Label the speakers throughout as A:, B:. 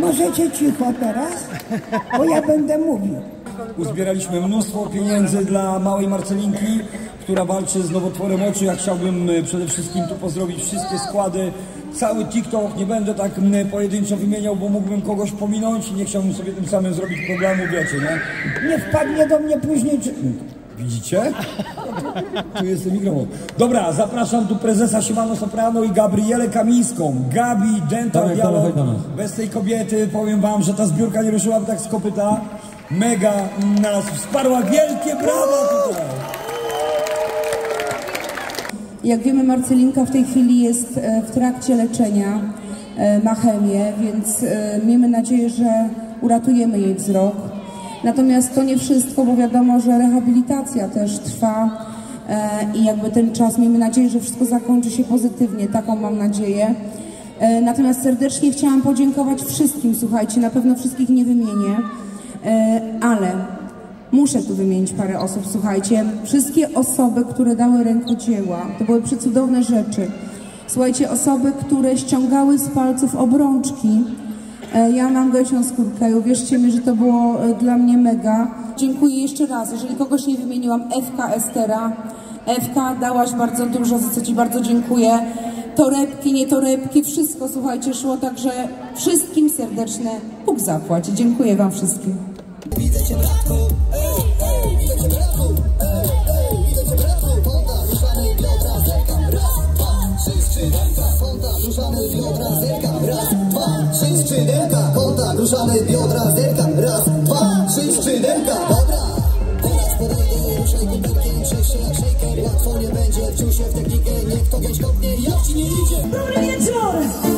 A: możecie cicho teraz? Bo ja będę mówił.
B: Uzbieraliśmy mnóstwo pieniędzy dla małej Marcelinki, która walczy z nowotworem oczu. Ja chciałbym przede wszystkim tu pozdrowić wszystkie składy, cały TikTok. Nie będę tak pojedynczo wymieniał, bo mógłbym kogoś pominąć i nie chciałbym sobie tym samym zrobić problemu, wiecie, nie?
A: Nie wpadnie do mnie później, czy...
B: Widzicie? Tu jest ten mikrofon. Dobra, zapraszam tu prezesa Siemano Soprano i Gabrielę Kamińską. Gabi, Dental Dialog. Bez tej kobiety powiem wam, że ta zbiórka nie ruszyłaby tak z kopyta. Mega nas wsparła. Wielkie brawa tutaj!
C: Jak wiemy, Marcelinka w tej chwili jest w trakcie leczenia, ma chemię, więc miejmy nadzieję, że uratujemy jej wzrok. Natomiast to nie wszystko, bo wiadomo, że rehabilitacja też trwa i jakby ten czas, miejmy nadzieję, że wszystko zakończy się pozytywnie, taką mam nadzieję. Natomiast serdecznie chciałam podziękować wszystkim, słuchajcie, na pewno wszystkich nie wymienię, ale muszę tu wymienić parę osób, słuchajcie. Wszystkie osoby, które dały rękodzieła, to były przecudowne rzeczy. Słuchajcie, osoby, które ściągały z palców obrączki. Ja mam gęsią skórkę i uwierzcie mi, że to było dla mnie mega. Dziękuję jeszcze raz, jeżeli kogoś nie wymieniłam, Ewka Estera. Ewka, dałaś bardzo dużo, za co ci bardzo dziękuję. Torebki, nie torebki, wszystko, słuchajcie, szło, także wszystkim serdeczne Bóg zapłać. Dziękuję wam wszystkim. Widzę cię, bratku, widzę cię, bratku, widzę cię, bratku, konta, ruszamy biodra, zerkam, raz, dwa, trzy, skrzydełka, konta, ruszamy biodra, zerkam, raz, dwa, trzy, skrzydełka, konta, ruszamy biodra, zerkam, raz, dwa, trzy, skrzydełka, dobra, teraz podejdę, ruszaj kuperkiem, przejście jak shaker, łatwo nie będzie, wczuł się w technikę, niech to gęś kopnie, jak ci nie idzie. Dobry wieczór!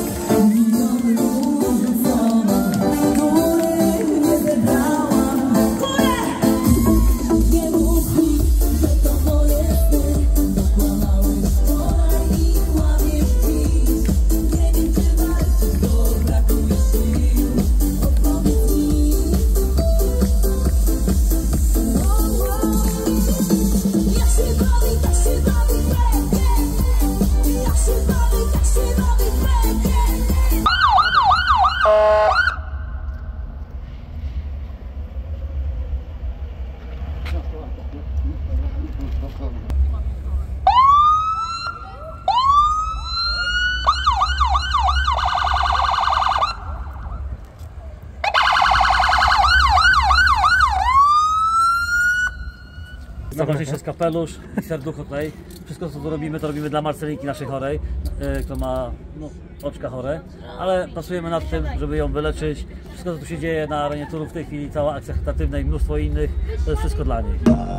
D: Najważniejszy jest kapelusz i serducho tutaj. Wszystko co tu robimy, to robimy dla Marcelinki naszej chorej, która ma oczka chore, ale pracujemy nad tym, żeby ją wyleczyć. Wszystko co tu się dzieje na arenie turów w tej chwili, cała akcja charytatywna i mnóstwo innych, to jest wszystko dla niej.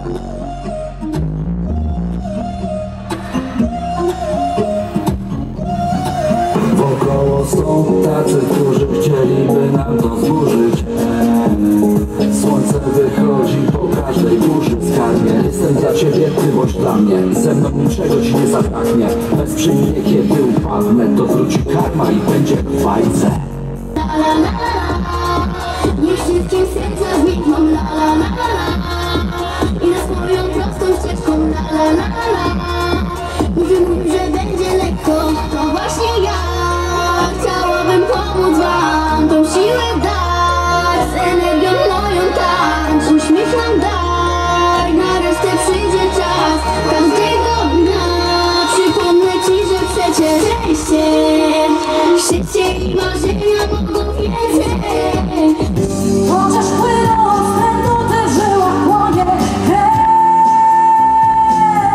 E: Wokoło są tacy, którzy chcieliby nam to zburzyć. Słońce wychodzi po każdej burzy. Skarbie, jestem dla ciebie, ty bądź dla mnie. Ze mną niczego ci nie zabraknie. Wesprzyj mnie, kiedy upadnę. To wróci karma i będzie w bajce.
F: Niech wszystkim serca znikną, la la la la. I nas moją prostą ścieżką, la la la la. Mówił, że będzie lekko, to właśnie ja. Chciałabym pomóc wam, tą siłę dać. Z energią moją tańcz, uśmiech nam daj. Na resztę przyjdzie czas, każdego dnia. Przypomnę ci, że przecież życie i marzenia mogą więcej. Chociaż płyną z pędu te żyła płonie krew.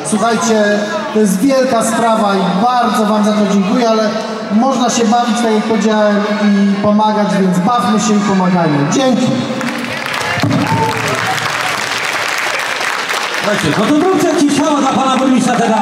G: Słuchajcie, to jest wielka sprawa i bardzo wam za to dziękuję, ale można się bawić, tak jak powiedziałem, i pomagać, więc bawmy się i pomagajmy. Dzięki!
H: Słuchajcie, no to zróbcie jakieś hała dla pana burmistrza teraz!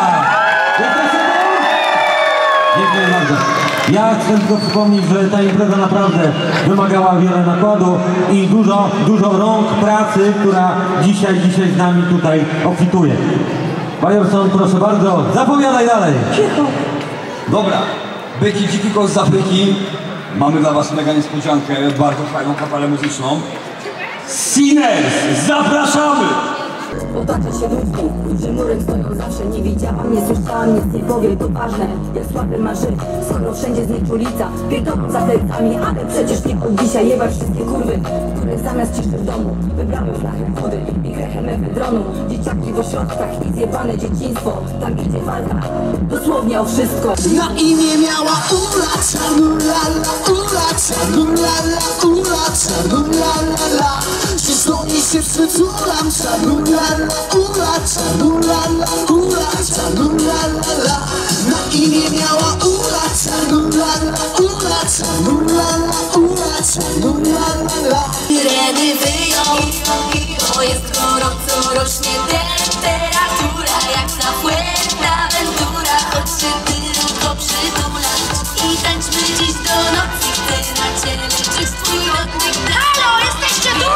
H: Dziękuję bardzo. Ja chcę tylko przypomnieć, że ta impreza naprawdę wymagała wiele nakładu i dużo rąk pracy, która dzisiaj z nami tutaj obfituje. Bajorson, proszę bardzo, zapowiadaj dalej.
B: Dobra, byki, dziki kos z Afryki. Mamy dla was mega niespodziankę, bardzo fajną kapelę muzyczną. Sinners, zapraszamy!
I: Otacza się ludźmi, którzy murem stoją zawsze. Nie widziałam, nie słyszałam, nic nie powiem, to ważne. Jak słaby ma żyć, skoro wszędzie znieczulica. Pierdolą za plecami, ale przecież nie od dzisiaj jebać wszystkie kurwy, które zamiast ciszy w domu wybrały flachę wody i grechem mefedronu. Dzieciaki w ośrodkach i zjebane dzieciństwo, tam idzie walka dosłownie o wszystko.
J: Na imię miała Ula, czarnulala, Ula, czarnulala, Ula, czarnulala. Przysłoni się przytulam, czarnulala, Ula, czarnula, czarnula. Na imię miała Ula, czarnula, czarnula. Syreny wyją, to jest gorąco, rośnie temperatura jak na Fuerteventura. Choć się tylko przytulać i tańczmy dziś do nocy. Chcę na ciele czuć twój oddech. Halo, jesteście tu?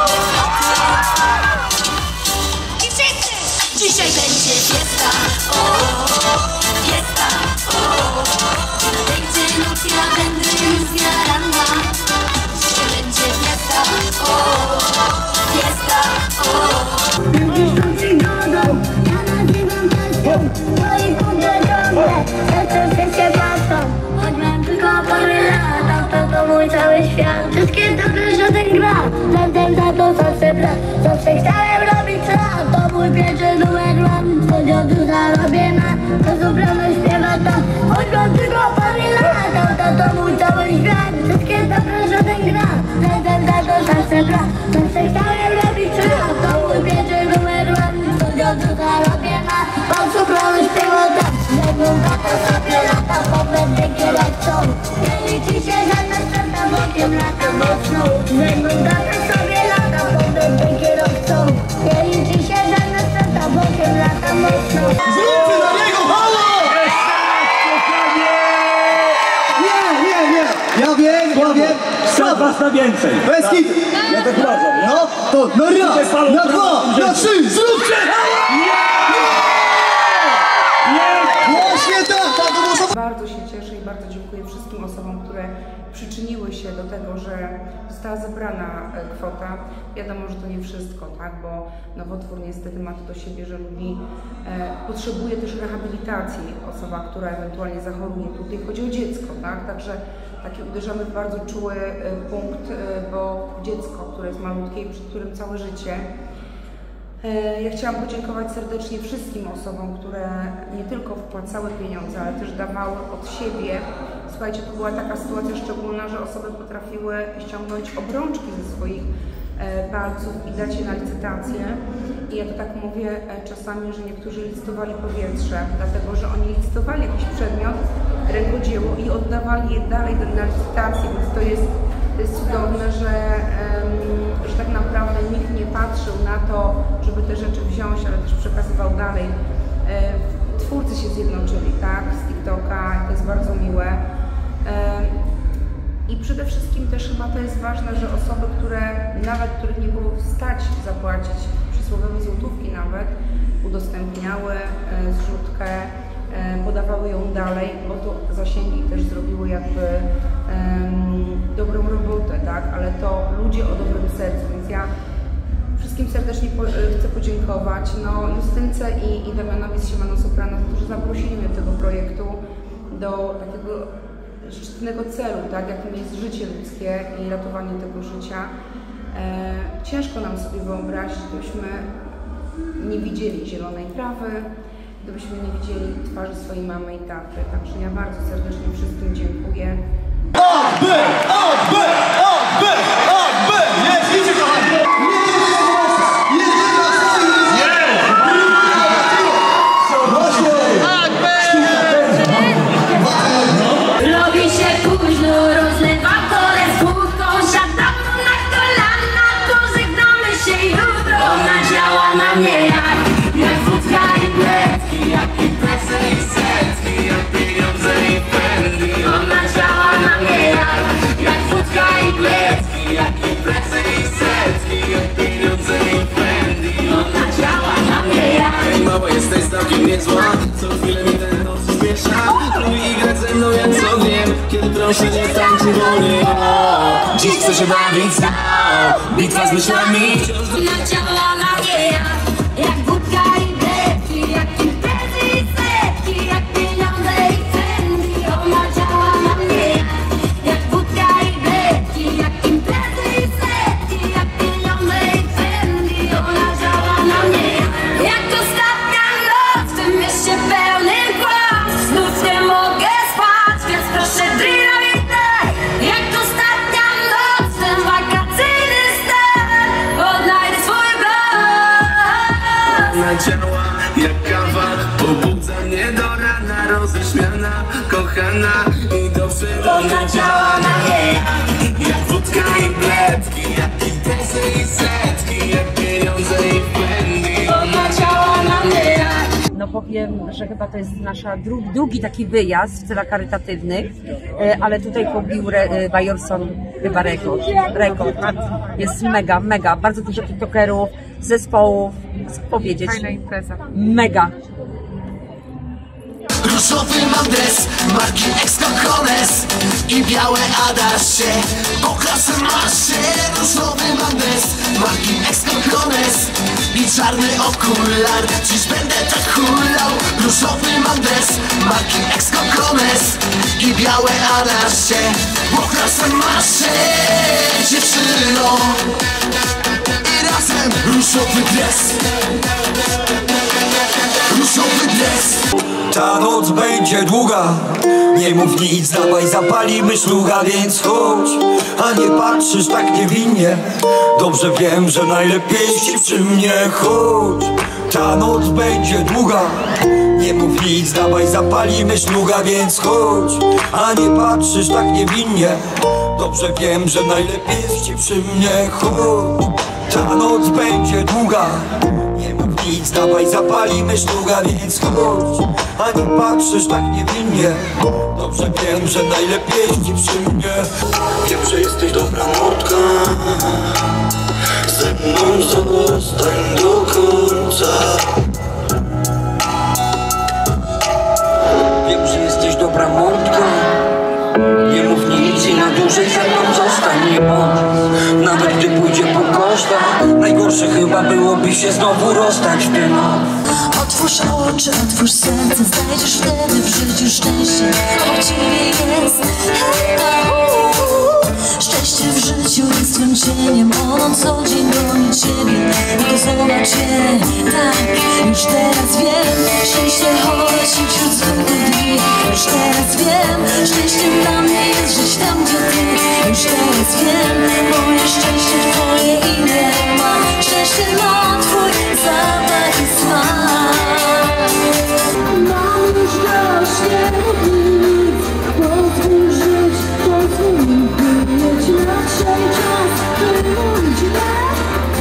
J: Dzisiaj będzie fiesta, fiesta, nadejdzie noc, ja będę już zjarana. Dzisiaj będzie fiesta, fiesta, Lubisz tą przygodą, ja nazywam pasją. Moi kumple ciągle, zawsze się patrzą. Choć mam tylko parę lat, to mój cały świat. Wszystkie dobre żaden gra, zatem za to zawsze brak. Zawsze chciałem robić rap, to mój pierwszy numer mam. Codziennie zarobię na, to zupełnie śpiewa tam. Choć mam tylko parę lat, to mój cały świat. Wszystkie dobre żaden gra, zatem za to zawsze brak. Zawsze chciałem robić rap, to mój pierwszy numer mam. Codziennie zarobię na, mam zupełnie śpiewa tam. Jakbym tata sobie lata, bo będę kierowcą. Nie liczy się żadna strata, bokiem lata mocno. Jakbym tata sobie lata, bo będę kierowcą. Nie liczy się żadna strata, bokiem lata mocno.
G: Zróbmy na niego halo! Nie. Ja wiem.
B: Stop was na więcej.
G: Bez kitu.
B: Ja tak uważam, nie?
G: No, to na raz, na dwa, na trzy, zróbcie halo! Właśnie tak, to było...
C: Bardzo się cieszę i bardzo dziękuję wszystkim osobom, które przyczyniły się do tego, że została zebrana kwota. Wiadomo, że to nie wszystko, tak, bo nowotwór niestety ma to do siebie, że potrzebuje też rehabilitacji osoba, która ewentualnie zachoruje. Tutaj chodzi o dziecko, tak, także taki uderzamy w bardzo czuły punkt, bo dziecko, które jest malutkie i przed którym całe życie. Ja chciałam podziękować serdecznie wszystkim osobom, które nie tylko wpłacały pieniądze, ale też dawały od siebie. Słuchajcie, to była taka sytuacja szczególna, że osoby potrafiły ściągnąć obrączki ze swoich palców i dać je na licytację. I ja to tak mówię czasami, że niektórzy licytowali powietrze, dlatego że oni licytowali jakiś przedmiot, rękodzieło i oddawali je dalej na licytację, więc to jest cudowne, że tak naprawdę nikt nie patrzył na to, żeby te rzeczy wziąć, ale też przekazywał dalej. Twórcy się zjednoczyli, tak, z TikToka, to jest bardzo miłe. I przede wszystkim też chyba to jest ważne, że osoby, których nie było stać zapłacić przysłowiowe złotówki nawet, udostępniały zrzutkę, podawały ją dalej, bo to zasięgi też zrobiły jakby dobrą robotę, tak, ale to ludzie o dobrym sercu, więc ja wszystkim serdecznie chcę podziękować, Justynce i Damianowi z Siemano Soprano za to, że zaprosili mnie do tego projektu, do takiego szczytnego celu, tak, jakim jest życie ludzkie i ratowanie tego życia. Ciężko nam sobie wyobrazić, gdybyśmy nie widzieli zielonej trawy, gdybyśmy nie widzieli twarzy swojej mamy i taty. Także ja bardzo serdecznie wszystkim dziękuję.
J: Jest, idzie kochani!
F: na mnie jak wódka i pletki, jak imprezy i setki, jak pieniądze i pędzi. Ona działa na mnie jak wódka i pletki, jak imprezy i setki, jak pieniądze i pędzi. Ona działa na mnie
K: Ej mała, jesteś całkiem niezła, co chwilę mi ten nos zmiesza. Lubi grać ze mną jak z ogniem, kiedy proszę nie tańczy wolniej. Dziś chcę się bawić, bitwa z myślami.
F: Ona działa na mnie jak wódka i pletki, jak imprezy i setki, jak pieniądze i pędzi. Ona działa na mnie jak wódka i pletki, jak imprezy i setki, jak pieniądze i pędzi. Ona działa na mnie jak ostatnia noc w tym mieście pełnym kłamstw. Znów nie mogę spać, więc proszę drina mi daj. Jak ostatnia noc ten wakacyjny stan, odnajdę swój blask.
K: Ona działa jak kawa, pobudza mnie do rana, roześmiana, kochana i do przodu.
F: Ona działa na mnie
K: jak wódka i pletki, jak imprezy i setki, jak pieniądze i pędzi.
F: Ona działa na mnie.
L: No powiem, że chyba to jest nasza drugi taki wyjazd w celach charytatywnych, ale tutaj pobił Bajorson chyba rekord. Jest mega, bardzo dużo tiktokerów, zespołów, co powiedzieć.
M: Fajna impreza.
L: Mega.
N: Różowy mam dres marki Ex-Cocones i białe Adasie, bo klasę masz się. Różowy mam dres marki Ex-Cocones i czarny okular, dziś będę tak hulał. Różowy mam dres marki Ex-Cocones i białe Adasie, bo klasę masz się, dziewczyno. I razem różowy dres, różowy dres.
B: Ta noc będzie długa, nie mów nic, dawaj zapalimy szluga, więc chodź. A nie patrzysz tak niewinnie, dobrze wiem, że najlepiej ci przy mnie. Chodź, ta noc będzie długa, nie mów nic, dawaj zapalimy szluga, więc chodź. A nie patrzysz tak niewinnie, dobrze wiem, że najlepiej jest ci przy mnie. Chodź, ta noc będzie długa, nie mów nic, dawaj zapalimy szluga, więc chodź. A nie patrzysz tak niewinnie, dobrze wiem, że najlepiej jest ci przy mnie. Wiem, że jesteś dobra mordka, ze mną zostań do końca. Wiem, że jesteś dobra mordka, nie mów nic i na dłużej ze mną zostań, nie bądź. Nawet gdy pójdzie po kosztach, najgorsze chyba byłoby się znowu rozstać w tę noc.
O: Otwórz oczy, otwórz serce, znajdziesz wtedy w życiu szczęście. Obok ciebie jest szczęście w życiu jest twym cieniem. Ono co dzień goni ciebie, to zobacz je. Tak, już teraz wiem, szczęście chowa ci wśród zwykłych dni. Już teraz wiem, szczęściem dla mnie jest żyć tam, gdzie ty. Już teraz wiem, moje szczęście twoje imię ma. Szczęście ma twój zapach i smak.
F: Mam już dość nic, pozwól żyć, pozwól mi być. Nadszedł czas, by mówić tak.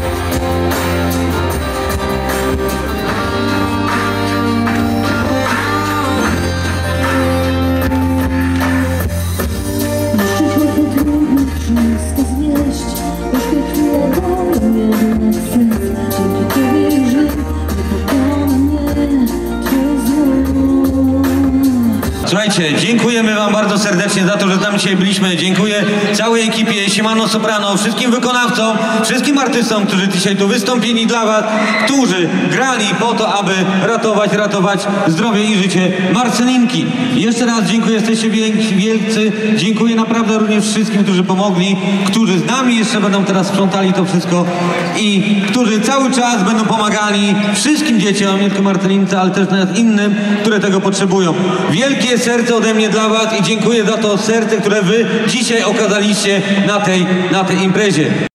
F: Muszę się potrudnić, wszystko znieść. Jeszcze chwilę daje mnie na sens. Dzięki tobie żyję, wypokona mnie twój zło.
H: Słuchajcie, dziękujemy wam bardzo serdecznie za to, że tam dzisiaj byliśmy. Dziękuję całej ekipie Siemano Soprano, wszystkim wykonawcom, wszystkim artystom, którzy dzisiaj tu wystąpili dla was, którzy grali po to, aby ratować zdrowie i życie Marcelinki. Jeszcze raz dziękuję, jesteście wielcy. Dziękuję naprawdę również wszystkim, którzy pomogli, którzy z nami jeszcze będą teraz sprzątali to wszystko i którzy cały czas będą pomagali wszystkim dzieciom, nie tylko Marcelince, ale też nawet innym, które tego potrzebują. Wielkie serce ode mnie dla was i dziękuję za to serce, które wy dzisiaj okazaliście na tej imprezie.